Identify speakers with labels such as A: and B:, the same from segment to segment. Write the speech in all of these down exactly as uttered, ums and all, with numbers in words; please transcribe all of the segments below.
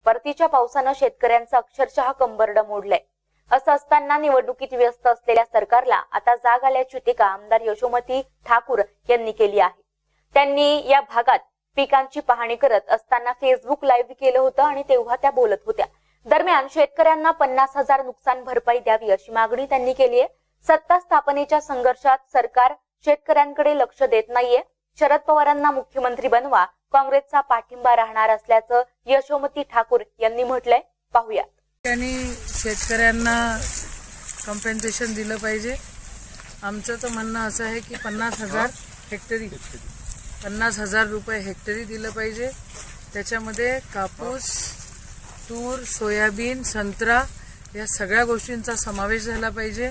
A: परतीच्या पावसानं शेतकऱ्यांचं अक्षरशः कंबरड मोडलंय। असं असताना निवडणुकीत व्यस्त असलेल्या सरकारला आता जाग आल्याची टीका आमदार यशोमती ठाकूर यांनी केली आहे। त्यांनी या भागात पिकांची पाहणी करत असताना फेसबुक लाईव्ह केलं होतं आणि तेव्हा त्या बोलत होत्या। दरम्यान शेतकऱ्यांना पन्नास हजार नुकसान भरपाई द्यावी अशी मागणी त्यांनी केली आहे। सत्ता स्थापनेच्या संघर्षात सरकार शेतकऱ्यांकडे लक्ष देत नाहीये। शरद पवारांना मुख्यमंत्री बनवा, काँग्रेसचा पाठिंबा राहणार असल्याचं यशोमती ठाकूर यांनी म्हटलंय। पाहूयात।
B: त्यांनी शेतकऱ्यांना कॉम्पेन्सेशन दिलं पाहिजे। आमचं तर म्हणणं असं आहे की पन्नास हजार हेक्टरी पन्नास हजार रुपये हेक्टरी दिलं पाहिजे। त्याच्यामध्ये कापूस, तूर, सोयाबीन, संत्रा या सगळ्या गोष्टींचा समावेश झाला पाहिजे।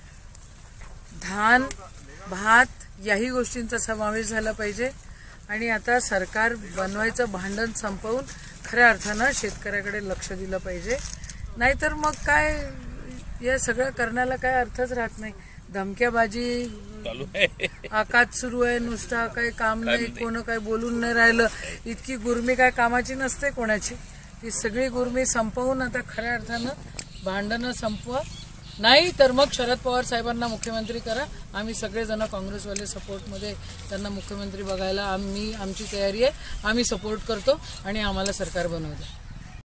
B: धान, भात याही गोष्टींचा समावेश झाला पाहिजे। आणि आता सरकार बनवायचं भांडण संपवून खऱ्या अर्थानं शेतकऱ्याकडे लक्ष दिलं पाहिजे। नाहीतर मग काय या सगळं करण्याला काय अर्थच राहत नाही। धमक्याबाजी आकात सुरू आहे, नुसता काही काम नाही, कोण काय बोलून नाही राहिलं। इतकी गुरमी काय कामाची नसते कोणाची। ती सगळी गुरमी संपवून आता खऱ्या अर्थानं भांडणं संपवा, नाही तर मग शरद पवार साहेबांना मुख्यमंत्री करा। आम्ही सगळेजण काँग्रेसवाले सपोर्टमध्ये त्यांना मुख्यमंत्री बघायला आम्ही आमची तयारी आहे। आम्ही सपोर्ट करतो आणि आम्हाला सरकार बनवू द्या।